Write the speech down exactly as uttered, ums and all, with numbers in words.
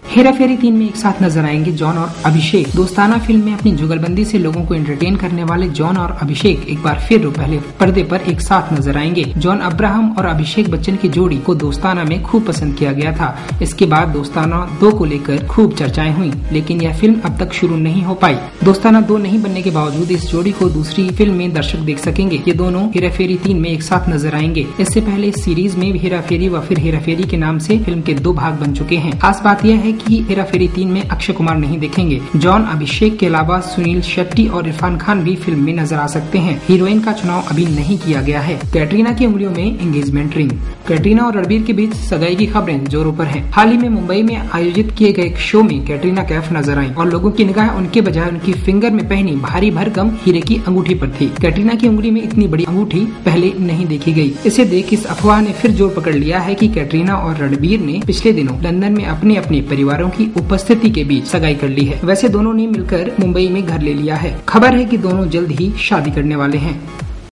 हेरा फेरी तीन में एक साथ नजर आएंगे जॉन और अभिषेक। दोस्ताना फिल्म में अपनी जुगलबंदी से लोगों को एंटरटेन करने वाले जॉन और अभिषेक एक बार फिर पहले पर्दे पर एक साथ नजर आएंगे। जॉन अब्राहम और अभिषेक बच्चन की जोड़ी को दोस्ताना में खूब पसंद किया गया था। इसके बाद दोस्ताना दो को लेकर खूब चर्चाएं हुई, लेकिन यह फिल्म अब तक शुरू नहीं हो पाई। दोस्ताना दो नहीं बनने के बावजूद इस जोड़ी को दूसरी फिल्म में दर्शक देख सकेंगे। ये दोनों हेरा फेरी तीन में एक साथ नजर आएंगे। इससे पहले इस सीरीज में हेरा फेरी व फिर हेरा फेरी के नाम से फिल्म के दो भाग बन चुके हैं। खास बात यह है कि हेरा फेरी तीन में अक्षय कुमार नहीं दिखेंगे। जॉन अभिषेक के अलावा सुनील शेट्टी और इरफान खान भी फिल्म में नजर आ सकते हैं। हीरोइन का चुनाव अभी नहीं किया गया है। कैटरीना की उंगलियों में एंगेजमेंट रिंग। कैटरीना और रणबीर के बीच सगाई की खबरें जोरों पर हैं। हाल ही में मुंबई में आयोजित किए गए एक शो में कैटरीना कैफ नजर आई और लोगों की निगाह उनके बजाय उनकी फिंगर में पहनी भारी भरकम हीरे की अंगूठी पर थी। कैटरीना की उंगली में इतनी बड़ी अंगूठी पहले नहीं देखी गई। इसे देख इस अफवाह ने फिर जोर पकड़ लिया है कि कैटरीना और रणबीर ने पिछले दिनों लंदन में अपने अपने परिवारों की उपस्थिति के बीच सगाई कर ली है। वैसे दोनों ने मिलकर मुंबई में घर ले लिया है। खबर है कि दोनों जल्द ही शादी करने वाले हैं।